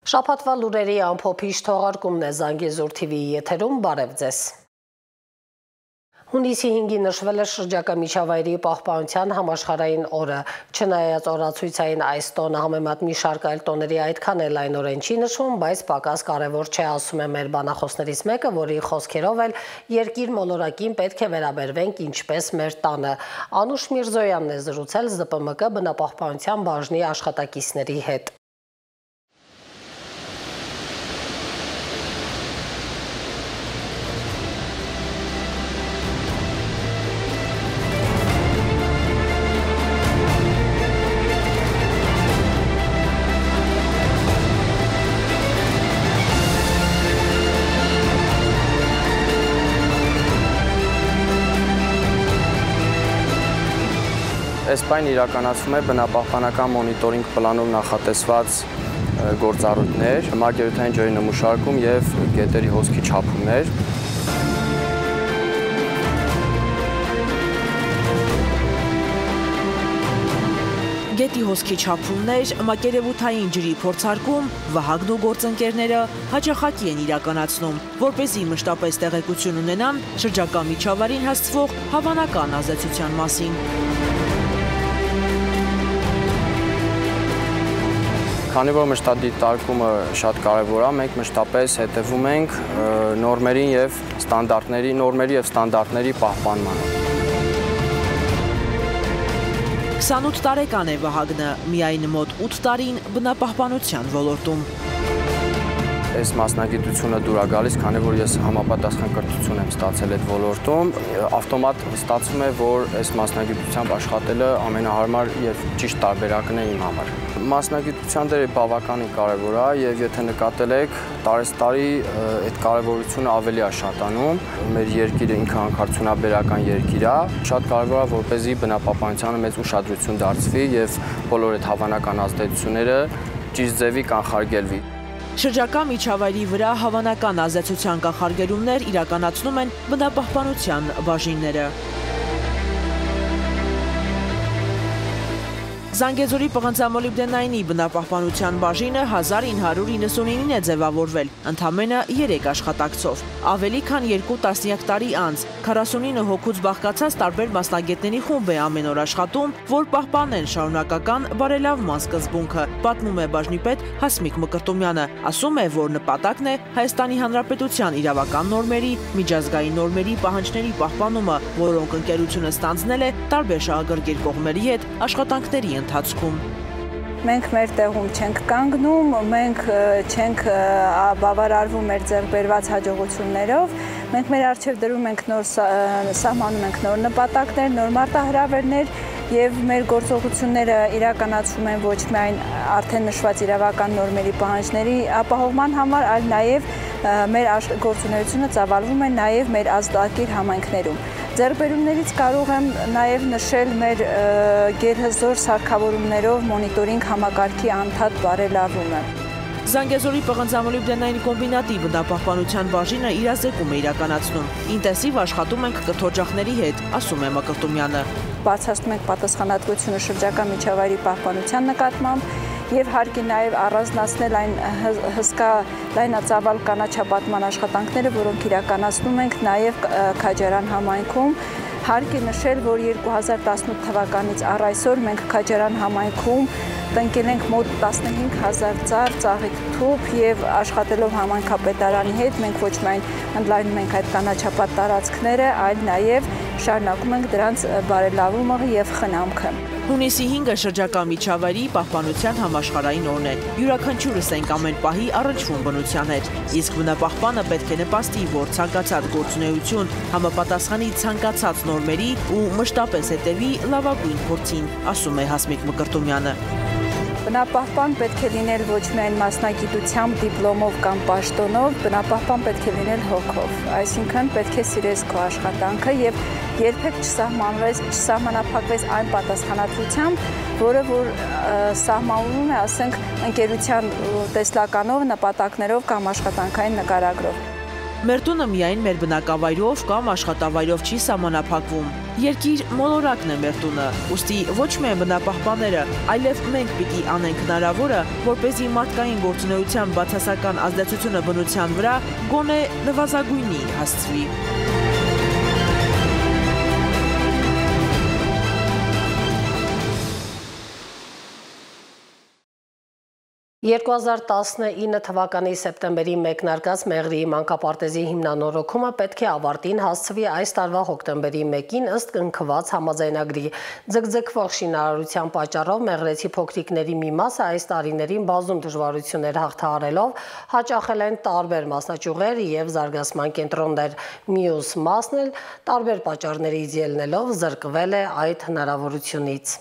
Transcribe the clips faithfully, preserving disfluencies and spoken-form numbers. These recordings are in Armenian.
Շաբաթվա լուրերի ամփոփիչ թողարկումն է Զանգեզուր T V-ի եթերում, բարև ձեզ։ Հունիսի հինգին նշվել է շրջակա միջավայրի պահպանության համաշխարհային օրը, չնայած օրացույցային այս տոնը համեմատ մի շարք այլ տոների այդքան էլ լայնորեն չի նշվում, բայց պակաս կարևոր չէ, ասում է մեր բանախոսներից մեկը, որի խոսքերով էլ երկիր մոլորակին պետք է վերաբերվենք ինչպես մեր տանը։ Անուշ Միրզոյանն է զրուցել Z P M K բնապահպանության բաժնի աշխատակիցների հետ։ Էսպայն իրականացում է բնապահպանական մոնիտորինգ պլանով նախատեսված գործառույթներ, մակերութային ջրի նմուշարկում և գետերի հոսքի չափումներ։ Գետի հոսքի չափումներ, մակերևութային ջրի փորձարկում, Վահագն ու գործընկերները հաճախակի են իրականացնում, որպեսզի մշտապես տեղեկություն ունենան շրջակա միջավայրին հասցվող հավանական ազդեցության մասին։ Քանի որ մշտադիտարկումը շատ կարևոր է, մենք մշտապես հետևում ենք նորմերի և ստանդարտների, նորմերի և ստանդարտների պահպանմանը։ քսանութ տարեկան է Վահագնը, միայն մոտ ութ տարին բնապահպանության ոլորտում։ Այս մասնագիտությունը դուր է գալիս, քանի որ ես համապատասխան կրթություն եմ ստացել այդ ոլորտում, ավտոմատ ստացվում է, որ այս մասնագիտությամբ աշխատելը ամենահարմար և ճիշտ տարբերակն է իմ համար։ Մասնագիտության դերը բավականին կարևոր է և եթե նկատել եք, տարեցտարի այդ կարևորությունը ավելի է շատանում։ Մեր երկիրը ինքը հանքարդյունաբերական երկիր է, շատ կարևոր է, որպեսզի բնապահպանությանը մեծ ուշադրություն դարձվի և բոլոր այդ հավանական ազդեցությունները ճիշտ ձևի կանխարգելվի։ Շրջակա միջավայրի վրա հավանական ազդեցության կանխարգելումներ իրականացնում են բնապահպանության բաժինները։ Զանգեզուրի պղնձամոլիբդենայինի բնապահպանության բաժինը հազար ինը հարյուր իննսունինին է ձևավորվել, ընդամենը երեք աշխատակցով։ Ավելի քան երկու տասնյակ տարի անց, քառասունինը հոգուց բաղկացած տարբեր մասնագետների խումբ է ամեն օր աշխատում, որ պահպանեն շարունակական բարելավման սկզբունքը, պատմում է բաժնի պետ Հասմիկ Մկրտումյանը, ասում է, որ նպատակն է Հայաստանի Հանրապետության իրավական նորմերի, միջազգային նորմերի պահանջների պահպանումը, որոնք ընկերությունը ստանձնել է տարբեր շահագրգիռ կողմերի հետ աշխատանքների ընթացքում։ Մենք մեր տեղում չենք կանգնում, մենք չենք բավարարվում մեր ձեռքբերված հաջողություններով, մենք մեր առջև դրում ենք նոր սահմանում ենք նոր նպատակներ, նոր մարտահրավերներ և մեր գործողությունները իրականացում են ոչ միայն արդեն նշված իրավական նորմերի պահանջների ապահովման համար, այլ նաև մեր գործունեությունը ծավալվում է նաև մեր ազատագիր համայնքներում։ Ձեռքբերումներից կարող եմ նաև նշել մեր գերհզոր սարքավորումներով մոնիտորինգ համակարգի անդադար բարելավումը։ Զանգեզուրի պղնձամոլիբդենային կոմբինատի բնապահպանության բաժինը իրազեկում է իրականացնում։ Ինտենսիվ աշխատում ենք կրթօջախների հետ, ասում է Մկրտումյանը։ Բարձրացնում ենք պատասխանատվությունը շրջակա միջավայրի պահպանության նկատմամբ և հարկ է նաև առանձնացնել այն հսկա լայնածավալ կանաչապատման աշխատանքները, որոնք իրականացնում ենք նաև Քաջարան համայնքում։ Հարկ է նշել, որ երկու հազար տասնութ թվականից առ այսօր մենք Քաջարան համայնքում տնկել ենք մոտ տասնհինգ հազար ծառ, ծաղիկ թուփ և աշխատելով համայնքապետարանի հետ մենք ոչ միայն ընդլայնում ենք այդ կանաչապատ տարածքները, այլ նաև շարունակում ենք դրանց բարելավումը և խնամքը։ Հունիսի հինգը շրջակա միջավայրի պահպանության համաշխարհային օրն է։ Յուրաքանչյուրս ենք ամեն պահի առնչվում բնության հետ, իսկ բնապահպանը պետք է նպաստի, որ ցանկացած գործունեություն համապատասխանի ցանկացած նորմերի ու մշտապես հետևի լավագույն փորձին, ասում է Հասմիկ Մկրտումյանը։ Բնապահպան պետք է լինել ոչ միայն մասնագիտությամբ, դիպլոմով կամ պաշտոնով, բնապահպան պետք է լինել հոգով, այսինքն պետք է սիրես քո աշխատանքը և երբեք չսահմանափակվես այն պատասխանատվությամբ, որը որ սահմանվում է, ասենք, ընկերության տեսլականով, նպատակներով կամ աշխատանքային նկարագրով։ Մեր տունը միայն մեր բնակավայրով կամ աշխատավայրով չի սահմանափակվում։ Երկիր մոլորակն է մեր տունը, ուստի ոչ միայն բնապահպանները, այլև մենք պիտի անենք հնարավորը, որպեսզի մարդկային գործունեության բացասական ազդեցությունը բնության վրա գոնե նվազագույնի հասցվի։ երկու հազար տասնինը թվականի սեպտեմբերի մեկնարկած Մեղրիի մանկապարտեզի հիմնանորոգումը պետք է ավարտին հասցվի այս տարվա հոկտեմբերի մեկին ըստ կնքված համաձայնագրի։ Ձգձգվող շինարարության պատճառով մեղրեցի փոքրիկների մի մասը այս տարիներին բազում դժվարություններ հաղթահարելով հաճախել են տարբեր մասնաճյուղեր և զարգացման կենտրոններ։ Մյուս մասն էլ տարբեր պատճառներից ելնելով զրկվել է այդ հնարավորությունից։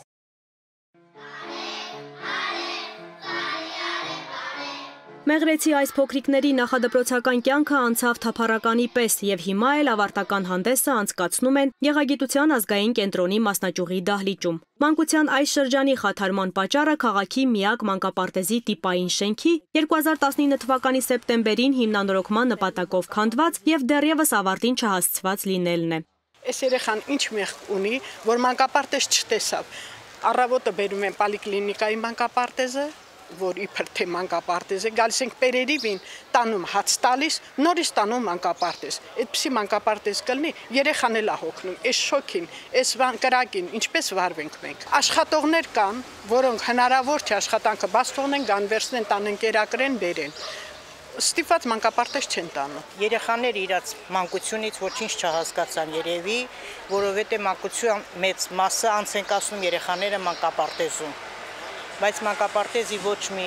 Մեղրեցի այս փոքրիկների նախադպրոցական կյանքը անցավ թափառականի պես և հիմա էլ ավարտական հանդեսը անցկացնում են Գեղագիտության ազգային կենտրոնի մասնաճյուղի դահլիճում։ Մանկության այս շրջանի խաթարման պատճառը քաղաքի միակ մանկապարտեզի տիպային շենքի երկու հազար տասնինը թվականի սեպտեմբերին հիմնանորոգման նպատակով քանդված և դեռևս ավարտին չհասցված լինելն է։ Այս երեխան ինչ մեղք ունի, որ մանկապարտեզ չտեսավ։ Առավոտը բերում են պոլիկլինիկայի մանկապարտեզը, որ իբր թե մանկապարտեզ է, գալիս ենք Պերերիվին, տանում հաց տալիս, նորից տանում մանկապարտեզ։ Այդպիսի մանկապարտեզ կլինի, երեխան էլ է հոգնում, այս շոքին, այս կրակին, ինչպես վարվենք մենք։ Աշխատողներ կան, որոնք հնարավոր չէ աշխատանքը բաց թողնեն, գան վերցնեն, տանեն, կերակրեն, բերեն։ Ստիպված մանկապարտեզ չեն տանում։ Երեխաները իրաց մանկությունից ոչինչ չհասկացան երևի, որովհետև մանկության մեծ մասը անց են կացնում երեխաները մանկապարտեզում։ Բայց մանկապարտեզի ոչ մի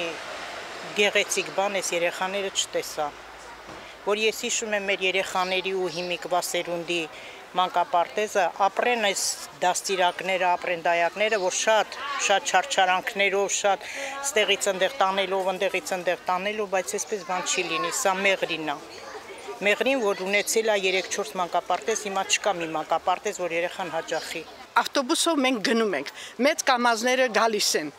գեղեցիկ բան այս երեխաները չտեսա, որ ես հիշում եմ մեր երեխաների ու հիմիկվա սերունդի մանկապարտեզը, ապրեն այս դաստիարակները, ապրեն դայակները, որ շատ, շատ չարչարանքներով, շատ ստեղից ընդեղ տանելով, ընդեղից ընդեղ տանելով, բայց այսպես բան չի լինի, սա Մեղրին է։ Մեղրին, որ ունեցել է երեք-չորս մանկապարտեզ, հիմա չկա մի մանկապարտեզ, որ երեխան հաճախի։ Ավտոբուսով մենք գնում ենք, մեծ կամազները գալիս են,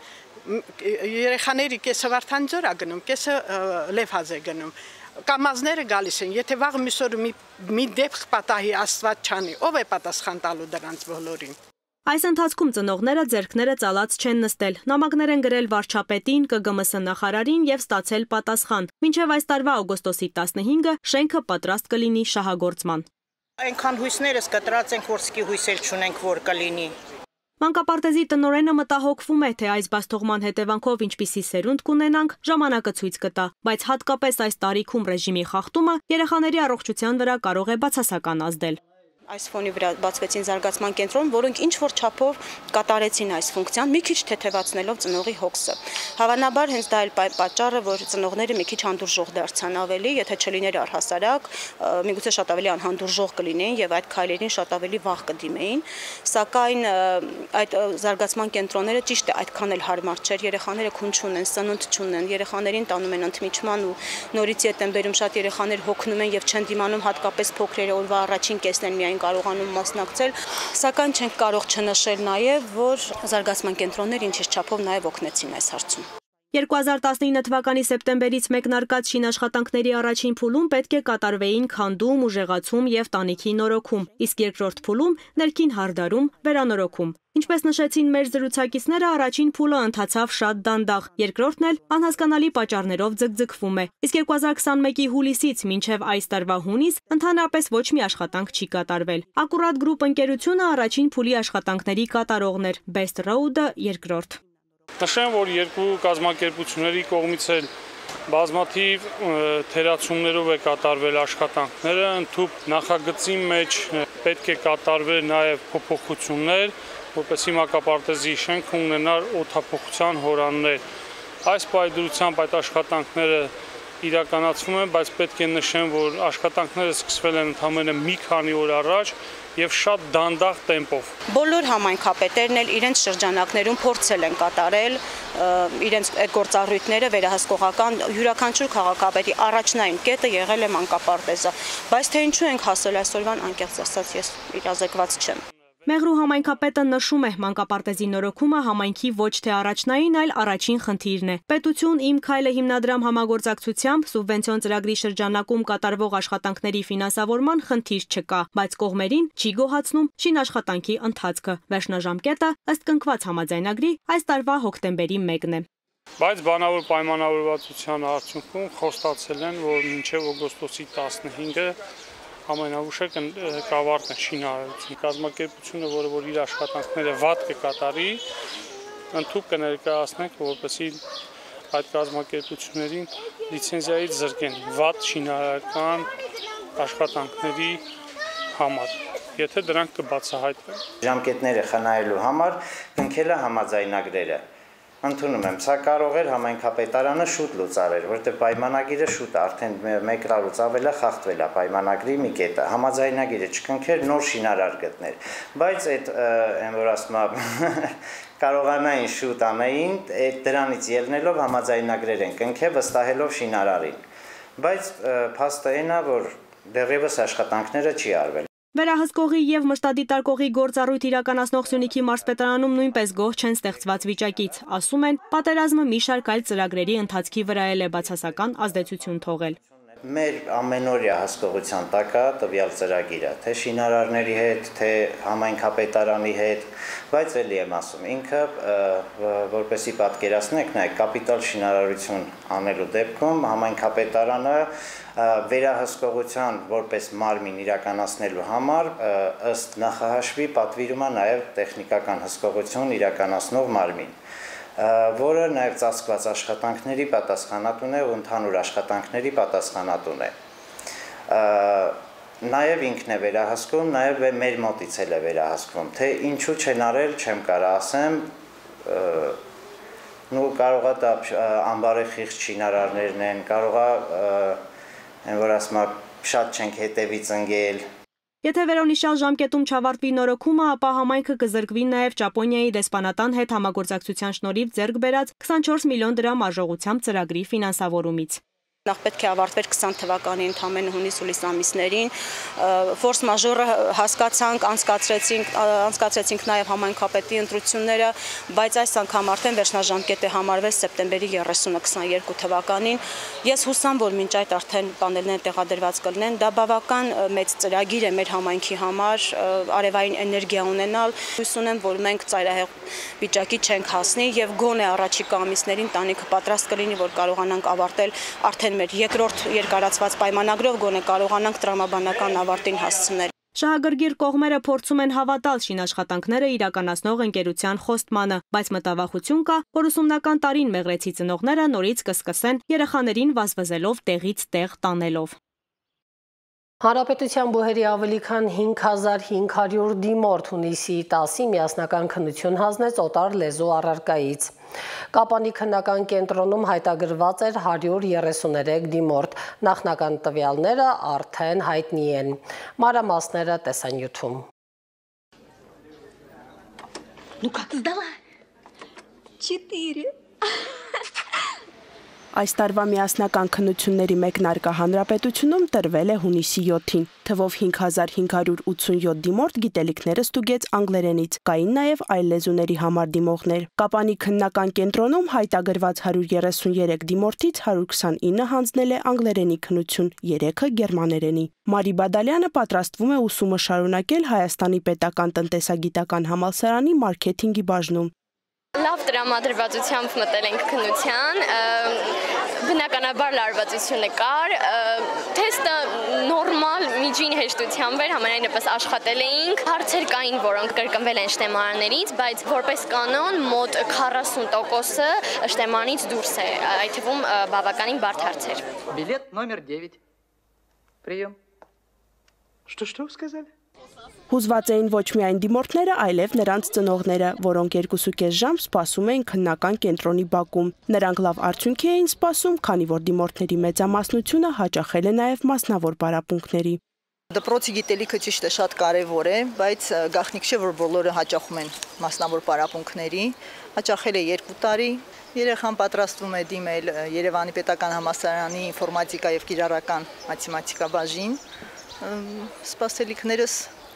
երեխաների կեսը Վարդանձոր է գնում, կեսը Լևհաձ է գնում, կամազները գալիս են, եթե վաղ մյուս օրը մի դեպք պատահի Աստված չանի, ով է պատասխան տալու դրանց բոլորին։ Այս ընթացքում ծնողները ձեռքները ծալած չեն նստել, նամակներ են գրել վարչապետին, Կ Գ M S նախարարին և ստացել պատասխան։ Մինչև այս տարվա օգոստոսի տասնհինգը շենքը պատրաստ կլինի շահագործման։ Այնքան հույսներս կտրած ենք, որ սկի հույսեր չունենք, որ կլինի։ Մանկապարտեզի տնօրենը մտահոգվում է, թե այս բացթողման հետևանքով ինչպիսի սերունդ կունենանք, ժամանակը ցույց կտա, բայց հատկապես այս տարիքում ռեժիմի խախտումը երեխաների առողջության վրա կարող է բացասական ազդել։ Այս ֆոնի վրա բացվեցին զարգացման կենտրոն, որոնք ինչ որ չափով կատարեցին այս ֆունկցիան, մի քիչ թեթևացնելով ծնողի հոգսը։ Հավանաբար հենց դա էլ պատճառը, որ ծնողները մի քիչ հանդուրժող դարձան ավելի, եթե չլիներ առհասարակ, միգուցե շատ ավելի անհանդուրժող կլինեին եւ այդ քայլերին շատ ավելի վաղ կդիմեին, սակայն այդ զարգացման կենտրոնները ճիշտ է այդքան էլ հարմար չէր, երեխաները քուն չունեն, սնունդ չունեն, երեխաներին տանում են ընդմիջման ու նորից ետ են բերում, շատ երեխաներ հոգնում են եւ չեն դիմանում, հատկապես փոքրերը օրվա առաջին կեսն են միայն կարողանում մասնակցել, սակայն չենք կարող չնշել նաև, որ զարգացման կենտրոնները ինչ-ինչ չափով նաև օգնեցին այս հարցում։ երկու հազար տասնինը թվականի սեպտեմբերից մեկնարկած շինաշխատանքների առաջին փուլում պետք է կատարվեին քանդում, ուժեղացում եւ տանիքի նորոգում, իսկ երկրորդ փուլում ներքին հարդարում, վերանորոգում։ Ինչպես նշեցին մեր զրուցակիցները, առաջին փուլը ընթացավ շատ դանդաղ, երկրորդն էլ անհասկանալի պատճառներով ձգձգվում է։ Իսկ երկու հազար քսաներկուի հուլիսից մինչև այս տարվա հունիս ընդհանրապես ոչ մի աշխատանք չի կատարվել։ Ակուրատ գրուպ ընկերությունը առաջին փուլի աշխատանքների կատարողն էր, Best Road-ը երկրորդ։ Նշեմ, որ երկու կազմակերպությունների կողմից էլ բազմաթիվ թերացումներով է կատարվել աշխատանքները, ընդհուպ նախագծի մեջ պետք է կատարվել նաև փոփոխություններ, որպեսզի մանկապարտեզի շենքը ունենար օդափոխության հորաններ։ Այս պայմանությամբ այդ աշխատանքները իրականացվում են, բայց պետք է նշեմ, որ աշխատանքները սկսվել են ընդամենը մի քանի օր առաջ եւ շատ դանդաղ տեմպով։ Բոլոր համայնքապետերն էլ իրենց շրջանակներում փորձել են կատարել իրենց այդ գործառույթները վերահսկողական յուրաքանչյուր քաղաքապետի առաջնային կետը եղել է մանկապարտեզը, բայց թե ինչու ենք հասել այսօրվան, անկեղծ ասած ես իրազեկված չեմ։ Մեղրու համայնքապետը նշում է, մանկապարտեզի նորոգումը համայնքի ոչ թե առաջնային, այլ առաջին խնդիրն է։ Պետություն Իմ քայլը հիմնադրամ համագործակցությամբ սուբվենցիոն ծրագրի շրջանակում կատարվող աշխատանքների ֆինանսավորման խնդիր չկա, բայց կողմերին չի գոհացնում շինաշխատանքի ընթացքը։ Վերջնաժամկետը ըստ կնքված համաձայնագրի այս տարվա հոկտեմբերի մեկն է։ Բայց բանավոր պայմանավորվածության արդյունքում խոստացել են, որ մինչև օգոստոսի տասնհինգը ամենաուշը կավարտեն շինարարություն։ Կազմակերպությունը, որը որ իր աշխատանքները վատ կկատարի, ընդհանուր կներկայացնենք, որպեսզի այդ կազմակերպություններին լիցենզիայից զրկեն վատ շինարարական աշխատանքների համար, եթե դրանք կբացահայտվեն։ Ժամկետները խնայելու համար կնքել է համաձայնագրերը։ Ընդունում եմ, սա կարող էր համայնքապետարանը շուտ լուծարել, որտեղ պայմանագիրը շուտ է, արդեն մեկ տարուց ավել է խախտվել է պայմանագրի մի կետը, համաձայնագիրը չկնքեր, նոր շինարար գտներ, բայց այդ այն որ ասում եմ կարողանային շուտ անեին, դրանից ելնելով համաձայնագրեր են կնքել վստահելով շինարարին, բայց փաստը այն է, որ դեռևս աշխատանքները չի արվել։ Վերահսկողի եւ մշտադիտարկողի գործառույթ իրականացնող Սյունիքի մարզպետարանում նույնպես գոհ չեն ստեղծված վիճակից, ասում են, պատերազմը մի շարք այլ ծրագրերի ընթացքի վրա էլ է բացասական ազդեցություն թողել։ Մեր ամենօրյա հասկողության տակ է տվյալ ծրագիրը, թե շինարարների հետ, թե համայնքապետարանի հետ, բայց էլի եմ ասում, ինքը որպեսզի պատկերացնեք, նայեք, կապիտալ շինարարություն անելու դեպքում համայնքապետարանը վերահսկողության որպես մարմին իրականացնելու համար ըստ նախահաշվի պատվիրում է նաև տեխնիկական հսկողություն իրականացնող մարմին, որը նաև ծածկված աշխատանքների պատասխանատուն է ու ընդհանուր աշխատանքների պատասխանատուն է։ Նաև ինքն է վերահսկում, նաև մեր մոտից էլ է վերահսկվում, թե ինչու չեն արել, չեմ կարող ասեմ, նու կարող է դա անբարեխիղճ շինարարներն են, կարող է այն որ ասում եմ շատ չենք հետևից ընկել։ Եթե վերոնիշյալ ժամկետում չավարտվի նորոգումը, ապա համայնքը կզրկվի նաև Ճապոնիայի դեսպանատան հետ համագործակցության շնորհիվ ձեռք բերած քսանչորս միլիոն դրամ արժողությամբ ծրագրի ֆինանսավորումից։ Նախ պետք է ավարտվեր քսան թվականի ընդամենը հունիս-հուլիս ամիսներին, ֆորս մաժորը հասկացանք, անցկացրեցինք, անցկացրեցինք նաև համայնքապետի ընտրությունները, բայց այս անգամ արդեն վերջնաժամկետը համարվեց սեպտեմբերի երեսունը քսաներկու թվականին։ Ես հուսամ, որ մինչ այդ արդեն պանելները տեղադրված կլինեն, դա բավական մեծ ծրագիր է մեր համայնքի համար, արևային էներգիա ունենալ։ Հույս ունեմ, որ մենք ծայրահեղ վիճակի չենք հասնի եւ գոնե առաջիկա ամիսներին տանիքը պատրաստ կլինի, որ կարողանանք ավարտել արդեն մեր երկրորդ երկարացված պայմանագրով գոնե կարողանանք տրամաբանական ավարտին հասցնել։ Շահագրգիռ կողմերը փորձում են հավատալ շինաշխատանքները իրականացնող ընկերության խոստմանը, բայց մտավախություն կա, որ ուսումնական տարին մեղրեցի ծնողները նորից կսկսեն երեխաներին վազվզելով տեղից տեղ տանելով։ Հանրապետության բուհերի ավելի քան հինգ հազար հինգ հարյուր դիմորդ հունիսի տասի միասնական քննություն հանձնեց օտար լեզու առարկայից։ Կապանի քննական կենտրոնում հայտագրված էր հարյուր երեսուներեք դիմորդ, նախնական տվյալները արդեն հայտնի են։ Մանրամասները տեսանյութում։ Ну как сдала? Четыре. Այս տարվա միասնական քննությունների մեկնարկը հանրապետությունում տրվել է հունիսի յոթին։ Թվով հինգ հազար հինգ հարյուր ութսունյոթ դիմորդ գիտելիքները ստուգեց անգլերենից, կային նաև այլ լեզուների համար դիմողներ։ Կապանի քննական կենտրոնում հայտագրված հարյուր երեսուներեք դիմորդից հարյուր քսանինը հանձնել է անգլերենի քննություն, երեքը գերմաներենի։ Մարի Բադալյանը պատրաստվում է ուսումը շարունակել Հայաստանի պետական տնտեսագիտական համալսարանի մարքեթինգի բաժնում։ Լավ տրամադրվածությամբ մտել ենք քննության, բնականաբար լարվածությունը կար, թեստը նորմալ միջին հեշտությամբ էր, համենայնիվս աշխատել էինք, հարցեր կային, որոնք կրկնվել են շտեմարաններից, բայց որպես կանոն մոտ քառասուն տոկոսը շտեմարանից դուրս է, այդ թվում բավականին բարդ հարցեր։ Билет номер девять. Прием. Что-что сказали? Հուզված էին ոչ միայն դիմորդները, այլև նրանց ծնողները, որոնք երկուսուկես ժամ սպասում էին քննական կենտրոնի բակում։ Նրանք լավ արդյունքի էին սպասում, քանի որ դիմորդների մեծամասնությունը հաճախել է նաև մասնավոր պարապմունքների։ Դպրոցի գիտելիքը ճիշտ է շատ կարևոր է, բայց գաղտնիք չէ, որ բոլորը հաճախում են մասնավոր պարապմունքների։ Հաճախել է երկու տարի, երեխան պատրաստվում է դիմել Երևանի պետական համալսարանի ինֆորմատիկա եւ կիրառական մաթեմատիկա բաժին։ Սպասելիքներս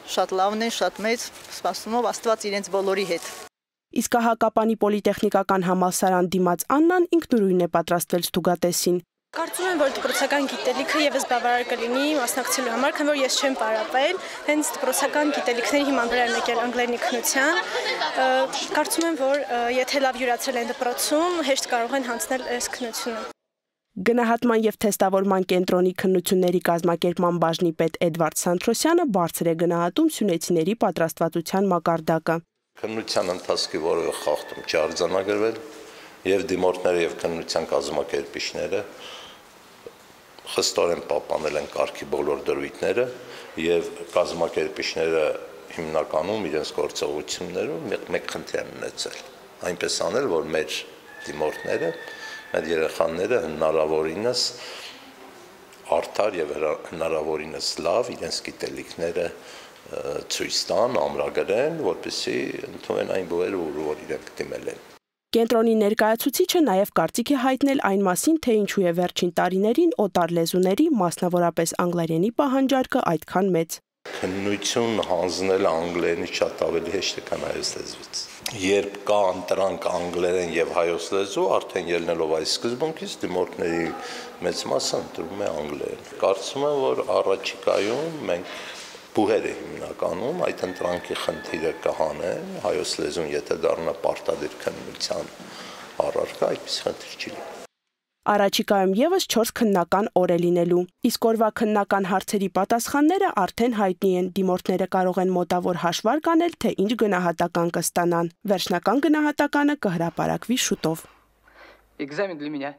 շատ լավն են, շատ մեծ, սպասումով Աստված իրենց բոլորի հետ։ Իսկ Հակապանի պոլիտեխնիկական համալսարան դիմաց Աննան ինքնուրույն է պատրաստվել ստուգատեսին։ Կարծում եմ, որ դպրոցական գիտելիքը եւս բավարար կլինի մասնակցելու համար, քանի որ ես չեմ պարապել, հենց դպրոցական գիտելիքների հիման վրա եմ եկել անգլերենի քննության։ Կարծում եմ, որ եթե լավ յուրացել են դպրոցում, հեշտ կարող են հանձնել այս քննությունը։ Գնահատման եւ թեստավորման կենտրոնի քննությունների կազմակերպման բաժնի պետ Էդվարդ Սանթրոսյանը բարձր է գնահատում սյունեցիների պատրաստվածության մակարդակը։ Քննության ընթացքի որևէ խախտում չի արձանագրվել եւ դիմորդները եւ քննության կազմակերպիչները խստորեն պահպանել են կարգի բոլոր դրույթները եւ կազմակերպիչները հիմնականում իրենց գործողություններում մեկ խնդիր են ունեցել։ Այնպես անել, որ մեր դիմորդները այդ երեխաները հնարավորինս արդար եւ հնարավորինս լավ իրենց գիտելիքները ցույց տան, ամրագրեն, որպեսզի ընդունեն այն բուհերը, որ իրենք դիմել են։ Կենտրոնի ներկայացուցիչը նաև կարծիք է հայտնել այն մասին, թե ինչու է վերջին տարիներին օտար լեզուների, մասնավորապես անգլերենի պահանջարկը այդքան մեծ։ Քննություն հանձնելը անգլերենից շատ ավելի հեշտ է, քան հայոց լեզվից։ Երբ կա ընտրանք անգլերեն եւ հայոց լեզու, արդեն ելնելով այս սկզբունքից դիմորդների մեծ մասը ընտրում է անգլերեն։ Կարծում եմ, որ առաջիկայում մենք բուհերը հիմնականում այդ ընտրանքի խնդիրը կհանեն, հայոց լեզուն եթե դառնա պարտադիր քննության առարկա, այդպես խնդիր չի լինի։ Առաջիկայում եւս չորս քննական օր է լինելու։ Իսկ օրվա քննական հարցերի պատասխանները արդեն հայտնի են։ Դիմորդները կարող են մոտավոր հաշվարկ անել, թե ինչ գնահատական կստանան։ Վերջնական գնահատականը կհրապարակվի շուտով։ Экзамен для меня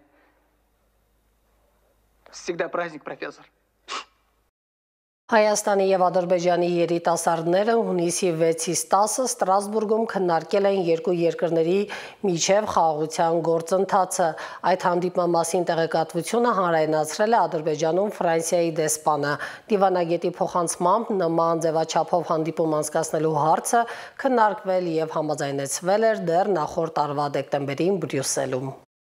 всегда праздник, профессор. Հայաստանի եւ Ադրբեջանի երիտասարդները հունիսի վեցից տասը Ստրասբուրգում քննարկել են երկու երկրների միջև խաղաղության գործընթացը։ Այդ հանդիպման մասին տեղեկատվությունը հանրայնացրել է Ադրբեջանում Ֆրանսիայի դեսպանը։ Դիվանագետի փոխանցմամբ նման ձևաչափով հանդիպում անցկացնելու հարցը քննարկվել եւ համաձայնեցվել էր դեռ նախորդ տարվա դեկտեմբերին Բրյուսելում։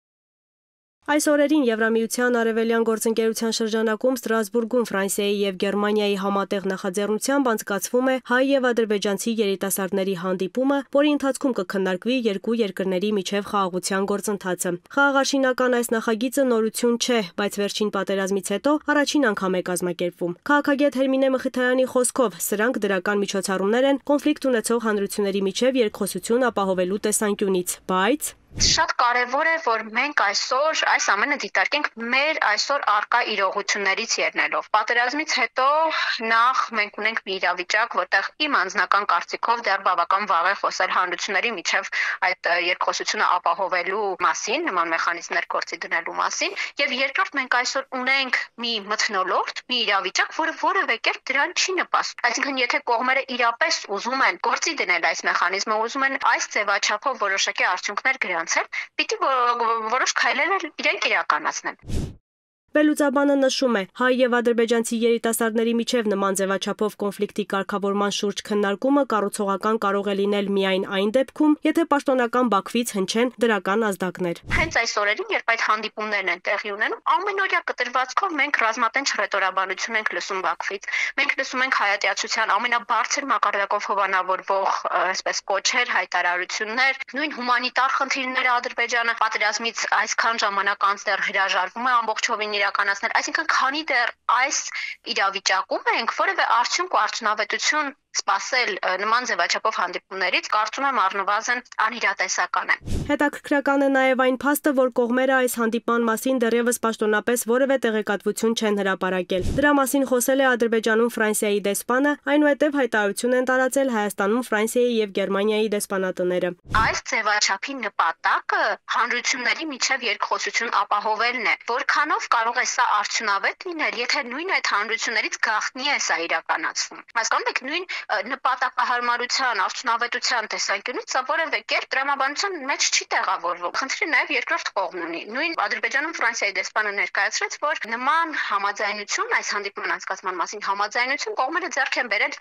Այս օրերին Եվրամիության արևելյան գործընկերության շրջանակում Ստրասբուրգում Ֆրանսիայի եւ Գերմանիայի համատեղ նախաձեռնությամբ անցկացվում է հայ եւ ադրբեջանցի երիտասարդների հանդիպումը, որի ընթացքում կքննարկվի երկու երկրների միջև խաղաղության գործընթացը։ Խաղաղաշինական այս նախագիծը նորություն չէ, բայց վերջին պատերազմից հետո առաջին անգամ է կազմակերպվում։ Քաղաքագետ Հերմինե Մխիթարյանի խոսքով սրանք դրական միջոցառումներ են կոնֆլիկտ ունեցող հանրությունների միջև երկխոսություն ապահովելու տեսանկյունից, բայց Շատ կարևոր է, որ մենք այսօր այս ամենը դիտարկենք մեր այսօր արկա իրողություններից ելնելով։ Պատերազմից հետո նախ մենք ունենք մի իրավիճակ, որտեղ իմ անձնական կարծիքով դեռ բավական վաղ է խոսել հանրությունների միջև այդ երկխոսությունը ապահովելու մասին, նման մեխանիզմներ գործի դնելու մասին, եւ երկրորդ մենք այսօր ունենք մի մթնոլորտ, մի իրավիճակ, որը որևէ կերպ դրան չի նպաստում։ Այսինքն, եթե կողմերը իրապես ուզում են գործի դնել այս մեխանիզմը, ուզում են այս ձևաչափով որոշակի արդյունքներ գրանցել, պիտի որոշ քայլեր իրենք իրականացնեն։ Բելուծաբանը նշում է, հայ եւ ադրբեջանցի երիտասարդների միջև նման ձևաչափով կոնֆլիկտի կարգավորման շուրջ քննարկումը կառուցողական կարող է լինել միայն այն դեպքում, եթե պաշտոնական Բաքվից հնչեն դրական ազդակներ։ Հենց այս օրերին, երբ այդ հանդիպումներն են տեղի ունենում, ամենօրյա կտրվածքով մենք ռազմատենչ ռետորաբանություն ենք լսում Բաքվից։ Մենք լսում ենք հայատյացության ամենաբարձր մակարդակով հովանավորվող, այսպես կոչեր, հայտարարություններ, նույն հումանիտար խնդիրները Ադրբեջանը պատերազմից այսքան ժամանակ անց դեռ հրաժարվում է ամբողջովին իրականացնել, այսինքն քանի դեռ այս իրավիճակում ենք որևէ արդյունք ու արդյունավետություն սպասել նման ձևաչափով հանդիպումներից, կարծում եմ առնվազն անիրատեսական է։ Հետաքրքրական է նաև այն փաստը, որ կողմերը այս հանդիպման մասին դեռևս պաշտոնապես որևէ տեղեկատվություն չեն հրապարակել։ Դրա մասին խոսել է Ադրբեջանում Ֆրանսիայի դեսպանը, այնուհետև հայտարարություն են տարածել Հայաստանում Ֆրանսիայի եւ Գերմանիայի դեսպանատները։ Այս ձևաչափի նպատակը հանրությունների միջև երկխոսություն ապահովելն է, որքանով կարող է սա արդյունավետ լինել, եթե նույն այդ հանրություններից գաղտնի է սա իրականացվում։ Հասկանում եք, նույն նպատակահարմարության, արդյունավետության տեսանկյունից սա որևէ կերպ տրամաբանության մեջ չի տեղավորվում։ Խնդիրը նաև երկրորդ կողմն ունի։ Նույն Ադրբեջանում Ֆրանսիայի դեսպանը ներկայացրեց, որ նման համաձայնություն այս հանդիպման անցկացման մասին համաձայնություն կողմերը ձեռք են բերել դեռ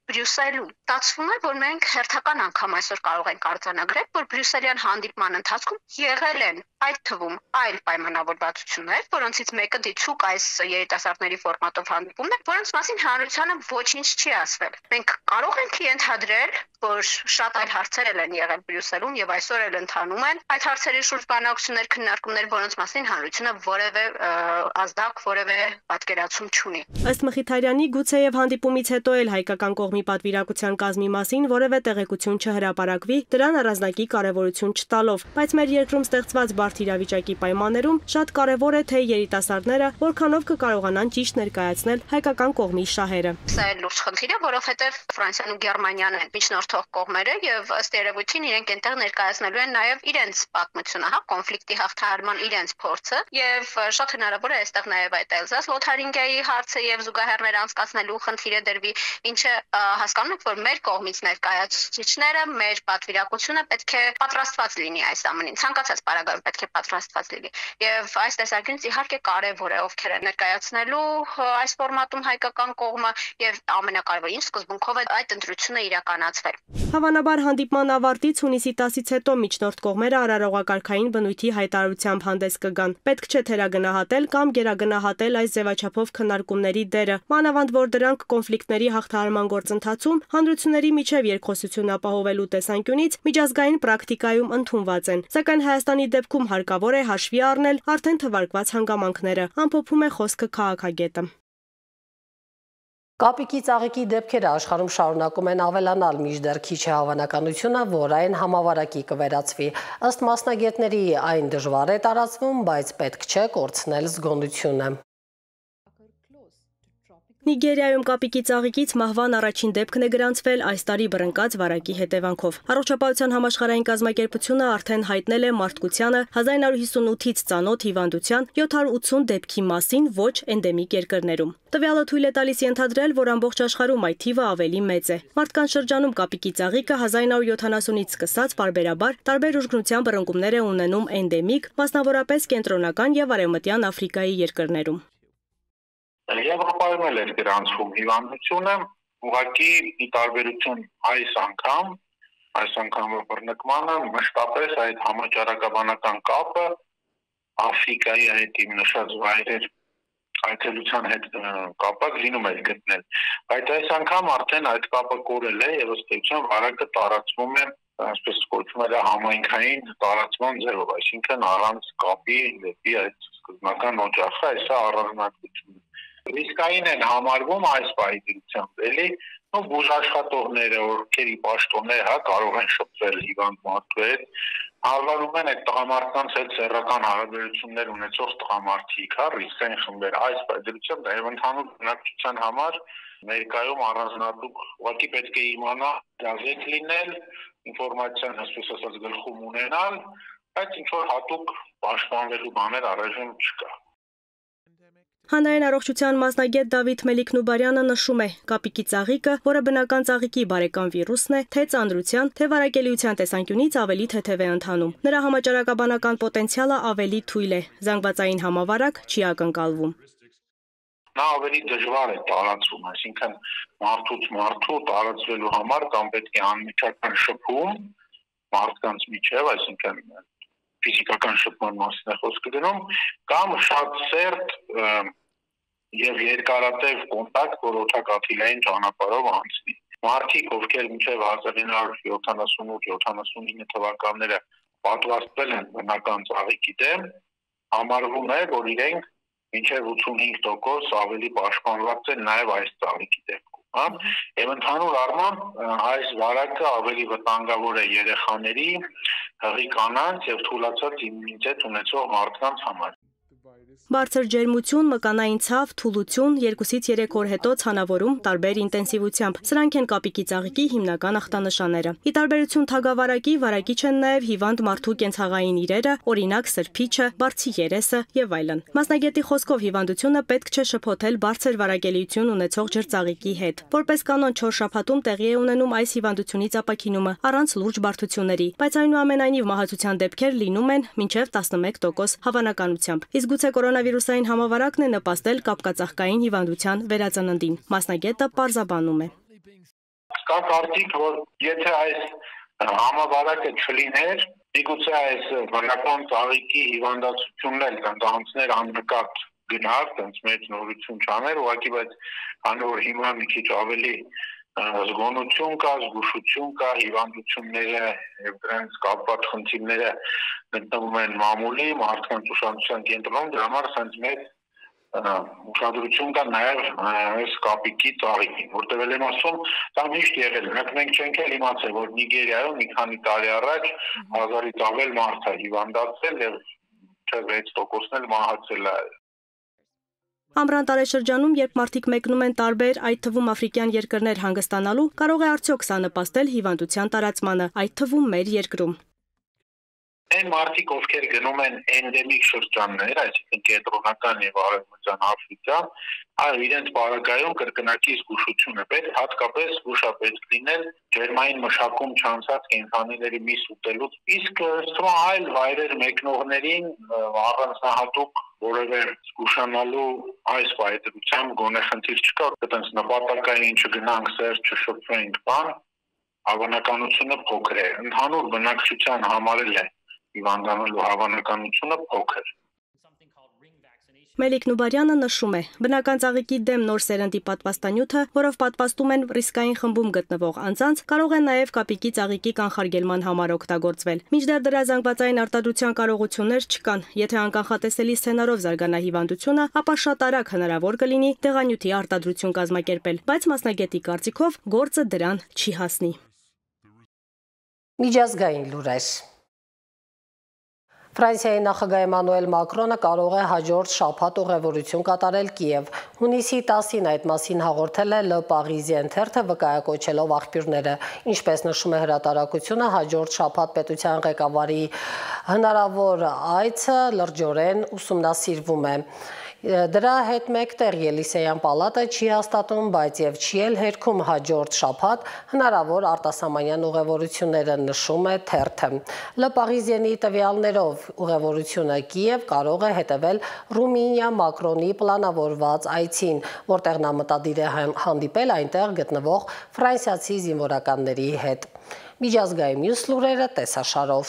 Բրյուսելում։ Ստացվում է, որ մենք հերթական անգամ այսօր կարող ենք արձանագրել, որ բրյուսելյան հանդիպման ընթացքում եղել են այդ թվում այլ պայմանավորվածություններ, որոնցից մեկը դիցուկ այս երիտասարդների ֆորմատով հանդիպումն է, որոնց մասին հանրությանը ոչինչ չի ասվել։ Մենք կարող ենք ենթադրել, որ շատ այլ հարցեր են եղել Բրյուսելում եւ այսօր էլ ընթանում են այդ հարցերի շուրջ բանակցություններ, քննարկումներ, որոնց մասին հանրությունը որևէ ազդակ, որևէ պատկերացում չունի։ Ըստ Մխիթարյանի, գուցեև հանդիպումից հետո էլ հայկական կողմի պատվիրակության կազմի մասին որևէ տեղեկություն չհրապարակվի, դրան առանձնակի կարևորություն չտալով, բայց մեր երկրում ստեղծված բարդ իրավիճակի պայմաններում շատ կարևոր է, թե երիտասարդները որքանով կկարողանան ճիշտ ներկայացնել հայկական կողմի շահերը։ Սա է լուրջ խնդիր է, որովհետև Ֆրանսիան ու Գերմանիան են միջնորդող կողմերը եւ ըստ երևույթին իրենք այնտեղ ներկայացնելու են նաեւ իրենց պատմությունը, հա, կոնֆլիկտի հաղթահարման իրենց փորձը եւ շատ հնարավոր է այստեղ նաեւ այդ Էլզաս Լոթարինգիայի հարցը եւ զուգահեռներ անցկացնելու խնդիրը դրվի, ինչը հասկանում եք, որ մեր կողմից ներկայացուցիչները, մեր պատվիրակությունը պետք է պատրաստված լինի այս ամենին, ցանկացած պարագայում պետք է պատրաստված լինի եւ այս տեսանկյունից իհարկե կարեւոր է ովքեր են ներկայացնելու այս ֆորմատում հայկական կողմը եւ ամենակարևորը ինչ սկզբունքով է այդ ընտրությունը իրականացվել։ Հավանաբար հանդիպման ավարտից հունիսի տասից հետո միջնորդ կողմերը արարողակարգային բնույթի հայտարարությամբ հանդես կգան։ Պետք չէ թերագնահատել կամ գերագնահատել այս ձևաչափով քննարկումների դերը, մանավանդ որ դրանք կոնֆլիկտների հաղթահարման գործընթացում հանրությունների միջև երկխոսություն ապահովելու տեսանկյունից միջազգային պրակտիկայում ընդունված են։ Սակայն Հայաստանի դեպքում հարկավոր է հաշվի առնել արդեն թվարկված հանգամանքները, ամփոփում է խոսքը քաղաքագետը։ Կապիկի ծաղիկի դեպքերը աշխարհում շարունակում են ավելանալ, մինչդեռ քիչ է հավանականությունը, որ այն համավարակի կվերածվի։ Ըստ մասնագետների այն դժվար է տարածվում, բայց պետք չէ կորցնել զգոնությունը։ Նիգերիայում կապիկի ծաղիկից մահվան առաջին դեպքն է գրանցվել այս տարի բռնկած վարակի հետևանքով։ Առողջապահության համաշխարհային կազմակերպությունը արդեն հայտնել է մարդկությանը հազար նոր հիսունութից ծանոթ հիվանդության յոթ հարյուր ութսուն դեպքի մասին ոչ էնդեմիկ երկրներում։ Տվյալը թույլ է տալիս ենթադրել, որ ամբողջ աշխարհում այդ թիվը ավելի մեծ է։ Մարդկանց շրջանում կապիկի ծաղիկը հազար նոր յոթանասունից սկսած պարբերաբար տարբեր ուժգնության բռնկումներ է ունենում էնդեմիկ, մասնավորապես կենտրոնական եւ արևմտյան Աֆրիկայի երկրներում։ Եվրոպայում էլ էր գրանցվում հիվանդությունը, ուղղակի ի տարբերություն այս անգամ, այս անգամ բռնկմանը մշտապես այդ համաճարակաբանական կապը Աֆրիկայի այդ իմ նշած վայրեր այցելության հետ կապակ լինում էր գտնել, բայց այս անգամ արդեն այդ կապը կորել է եւ ըստ էության վարակը տարածվում է, այսպես կոչվում է համայնքային տարածման ձևով, այսինքն առանց կապի դեպի այդ սկզբնական օջախը, այսա առանձնահատկություն Ռիսկային են համարվում այս պայմանությամբ, էլի, ու բուժաշխատողները, ովքեր պաշտոններ, հա, կարող են շփվել հիվանդ մարդու հետ, հարվածում են այդ տղամարդկանց հետ սեռական հարաբերություններ ունեցող տղամարդիկ, հա, ռիսկային խմբեր, այս պայմանությամբ նաև ընդհանուր բնակչության համար ներկայում առանձնահատուկ ուղղակի պետք է իմանա, գազետ լինել, ինֆորմացիան այսպես ասած գլխում ունենալ, բայց ինչ որ հատուկ պաշտպանվելու բաներ առայժմ չկա։ Հանրային առողջության մասնագետ Դավիթ Մելիք-Նուբարյանը նշում է, կապիկի ծաղիկը, որը բնական ծաղիկի բարեկամ վիրուսն է, թե ծանրության, թե վարակելիության տեսանկյունից ավելի թեթև է ընթանում։ Նրա համաճարակաբանական պոտենցիալը ավելի թույլ է, զանգվածային համավարակ չի ակնկալվում։ Նա ավելի դժվար է տարածվում, այսինքն մարդուց մարդու տարածվելու համար կամ պետք է անմիջական շփում մարդկանց միջև, այսինքն ֆիզիկական շփման մասին է խոսքը գնում, կամ շատ սերտ եւ երկարատև կոնտակտ, որ օդակաթիլային ճանապարհով անցնի։ Մարդիկ, ովքեր մինչև հազար ինը հարյուր յոթանասունութ յոթանասունինը թվականները պատվաստվել են բնական ծաղիկի դեմ, համարվում է, որ իրենք մինչև ութսունհինգ տոկոս ավելի պաշտպանված են նաեւ այս ծաղիկի դեպքում, հա։ Եվ ընդհանուր առմամբ այս վարակը ավելի վտանգավոր է երեխաների, հղի կանանց եւ թուլացած իմունիտետ ունեցող մարդկանց համար։ Բարձր ջերմություն, մկանային ցավ, թուլություն, երկուսից երեք օր հետո ցանավորում տարբեր ինտենսիվությամբ։ Սրանք են կապիկի ծաղիկի հիմնական ախտանշանները։ Ի տարբերություն թագավարակի, վարակիչ են նաև հիվանդ մարդու կենցաղային իրերը, օրինակ սրբիչը, բարձի երեսը եւ այլն։ Մասնագետի խոսքով հիվանդությունը պետք չէ շփոթել բարձր վարակելիություն ունեցող ջրծաղիկի հետ։ Որպես կանոն չորս շաբաթում տեղի է ունենում այս հիվանդությունից ապաքինումը առանց լուրջ բարդությունների, բայց այնուամենայնիվ մահացության դեպքեր լինում են մինչև տասնմեկ տոկոս հավանականությամբ։ Իսկ գուցե կորոնավիրուսային համավարակն է նպաստել կապկածաղկային հիվանդության վերածննդին։ Մասնագետը պարզաբանում է։ կա կարծիք, որ եթե այս համավարակը չլիներ, միգուցե այս բնական ծաղիկի հիվանդացությունն էլ տնտանցներ աննկատ գնար, տենց մեծ նորություն չաներ, ուղղակի բայց քանի որ հիմա մի քիչ ավելի զգոնություն կա, զգուշություն կա, հիվանդությունները եւ դրանց կապված խնդիրները գտնվում են մամուլի, մարդկանց ուշադրության կենտրոնում, դրա համար ասենց մեծ ուշադրություն կա նաև այս կապիկի ծաղիկին, որտեղ էլ եմ ասում, դա միշտ եղել, մենք չենք էլ իմացել, որ Նիգերիայում մի քանի տարի առաջ հազարից ավել մարդ է հիվանդացել եւ վեց տոկոսն էլ մահացել է։ Ամռան տարեշրջանում, երբ մարդիկ մեկնում են տարբեր, այդ թվում աֆրիկյան երկրներ հանգստանալու, կարող է արդյոք սա նպաստել հիվանդության տարածմանը, այդ թվում մեր երկրում։ Այն մարդիկ, ովքեր գնում են էնդեմիկ շրջաններ, այսինքն կենտրոնական եւ արևմտյան Աֆրիկա, այլ իրենց բարակայում կրկնակի զգուշություն է պետք, հատկապես զգուշ է պետք լինել ջերմային մշակում չանցած կենդանիների միս ուտելուց, իսկ ըստ այլ վայրեր մեկնողներին առանձնահատուկ որևէ զգուշանալու այս պայծրությամբ գոնե խնդիր չկա, այտենց նպատակային չգնանք սեր, չշփվենք բան, հավանականությունը փոքր է, ընդհանուր բնակչության համարել է հիվանդանալու հավանականությունը փոքր։ Մելիք Նուբարյանը նշում է, բնական ծաղիկի դեմ նոր սերնդի պատվաստանյութը, որով պատվաստում են ռիսկային խմբում գտնվող անձանց, կարող է նաև կապիկի ծաղիկի կանխարգելման համար օգտագործվել։ Մինչդեռ դրա զանգվածային արտադրության կարողություններ չկան։ Եթե անկանխատեսելի սցենարով զարգանա հիվանդությունը, ապա շատ արագ հնարավոր կլինի դեղանյութի արտադրություն կազմակերպել, բայց մասնագետի կարծիքով գործը դրան չի հասնի։ Միջազգային լուրեր։ Ֆրանսիայի նախագահ Էմանուել Մակրոնը կարող է հաջորդ շաբաթ ուղևորություն կատարել Կիև։ Հունիսի տասին այդ մասին հաղորդել է Le Parisien թերթը վկայակոչելով աղբյուրները։ Ինչպես նշում է հրատարակությունը, հաջորդ շաբաթ պետության ղեկավարի հնարավոր այցը լրջորեն ուսումնասիրվում է։ Դրա հետ մեկտեղ Ելիսեյան պալատը չի հաստատում, բայց եւ չի էլ հերքում հաջորդ շաբաթ հնարավոր արտասահմանյան ուղևորությունները, նշում է թերթը։ Le Parisien-ի տվյալներով ուղևորությունը Կիև կարող է հետևել Ռումինիա Մակրոնի պլանավորված այցին, որտեղ նա մտադիր է հանդիպել այնտեղ գտնվող ֆրանսիացի զինվորականների հետ։ Միջազգային մյուս լուրերը տեսաշարով։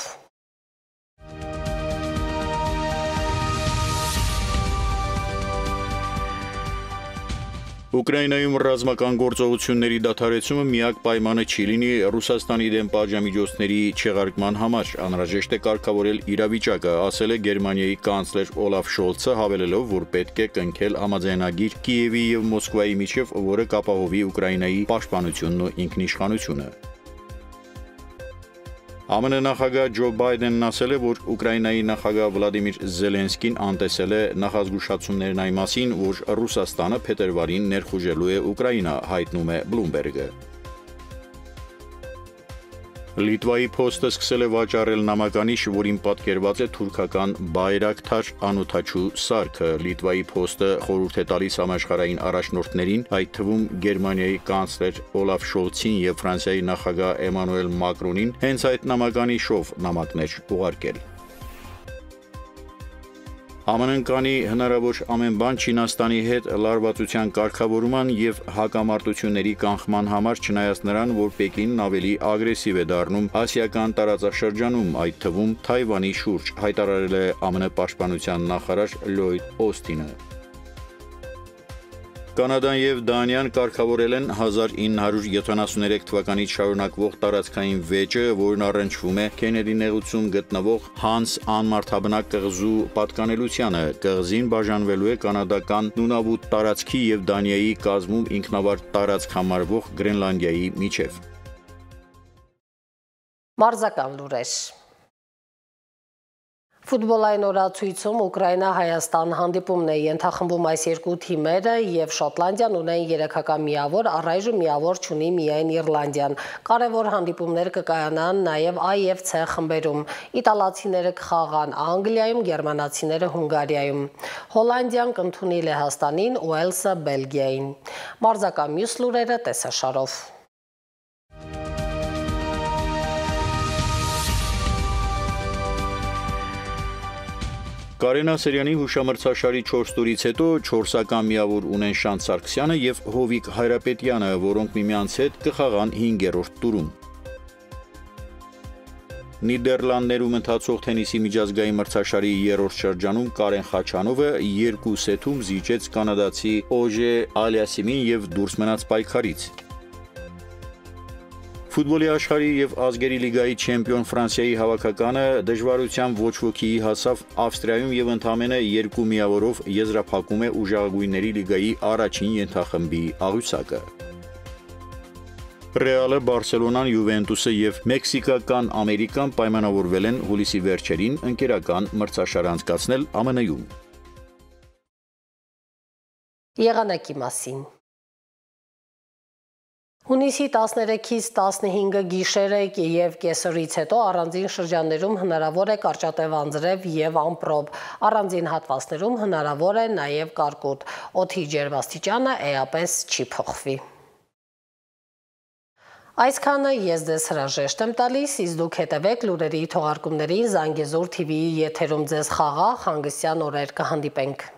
Ուկրաինայում ռազմական գործողությունների դադարեցումը միակ պայմանը չի լինի Ռուսաստանի դեմ պատժամիջոցների չեղարկման համար, անհրաժեշտ է կարգավորել իրավիճակը, ասել է Գերմանիայի կանցլեր Օլաֆ Շոլցը, հավելելով, որ պետք է կնքել համաձայնագիր Կիևի եւ Մոսկվայի միջև, որը կապահովի Ուկրաինայի պաշտպանությունն ու ինքնիշխանությունը։ ԱՄՆ նախագահ Ջո Բայդենն ասել է, որ Ուկրաինայի նախագահ Վլադիմիր Զելենսկին անտեսել է նախազգուշացումներն այն մասին, որ Ռուսաստանը փետրվարին ներխուժելու է Ուկրաինա, հայտնում է Bloomberg-ը։ Լիտվայի փոստը սկսել է վաճառել նամականիշ, որին պատկերված է թուրքական Բայրակթար անօդաչու սարքը։ Լիտվայի փոստը խորհուրդ է տալիս համաշխարհային առաջնորդներին, այդ թվում Գերմանիայի կանցլեր Օլաֆ Շոլցին եւ Ֆրանսիայի նախագահ Էմանուել Մակրոնին հենց այդ նամականիշով նամակներ ուղարկել։ ԱՄՆ-ն կանի հնարավոր ամեն բան Չինաստանի հետ լարվածության կարգավորման եւ հակամարտությունների կանխման համար, չնայած նրան, որ Պեկինն ավելի ագրեսիվ է դառնում ասիական տարածաշրջանում, այդ թվում Թայվանի շուրջ, հայտարարել է ԱՄՆ պաշտպանության նախարար Լյոյդ Օստինը։ Կանադան եւ Դանիան կարգավորել են հազար ինը հարյուր յոթանասուներեք թվականից շարունակվող տարածքային վեճը, որն առնչվում է Քենեդի նեղուցում գտնվող Հանս անմարդաբնակ կղզու պատկանելությանը։ Կղզին բաժանվելու է կանադական Նունավուտ տարածքի եւ Դանիայի կազմում ինքնավար տարածք համարվող Գրենլանդիայի միջև։ Մարզական լուրեր։ Ֆուտբոլային օրացույցում Ուկրաինա-Հայաստան հանդիպումն է ենթախմբում այս երկու թիմերը եւ Շոտլանդիան ունեն երեքական միավոր, առայժմ միավոր չունի միայն Իռլանդիան։ Կարևոր հանդիպումներ կկայանան նաեւ A եւ C խմբերում։ Իտալացիները կխաղան Անգլիայում, գերմանացիները Հունգարիայում։ Հոլանդիան կընդունի Լեհաստանին, Ուելսը Բելգիային։ Մարզական մյուս լուրերը տեսաշարով։ Կարեն Ասերյանի հուշամրցաշարի չորս տուրից հետո չորսական միավոր ունեն Շանթ Սարգսյանը եւ Հովիկ Հայրապետյանը, որոնք միմյանց հետ կխաղան հինգերորդ տուրում։ Նիդերլանդներում ընթացող թենիսի միջազգային մրցաշարի երրորդ շրջանում Կարեն Խաչանովը երկու սեթում զիջեց կանադացի Օժե Ալիասիմին եւ դուրս մնաց պայքարից։ Ֆուտբոլի աշխարհի եւ ազգերի լիգայի չեմպիոն Ֆրանսիայի հավաքականը դժվարությամբ ոչ ոքիի հասավ Ավստրիայում եւ ընդամենը երկու միավորով եզրափակում է ուժեղագույնների լիգայի առաջին ենթախմբի աղյուսակը։ Ռեալը, Բարսելոնան, Յուվենտուսը եւ մեքսիկական Ամերիկան պայմանավորվել են հուլիսի վերջերին ընկերական մրցաշար անցկացնել ԱՄՆ -ում։ Եղանակի մասին Հունիսի տասներեքից տասնհինգը գիշերը եւ կեսօրից հետո առանձին շրջաններում հնարավոր է կարճատև անձրև եւ ամպրոպ, առանձին հատվածներում հնարավոր է նաեւ կարկուտ, օդի ջերմաստիճանը էապես չի փոխվի։ Այսքանը ես ձեզ հրաժեշտ եմ տալիս, իսկ դուք հետևեք լուրերի թողարկումներին Զանգեզուր թիվիի եթերում ձեզ խաղաղ հանգստյան օրեր կհանդիպենք։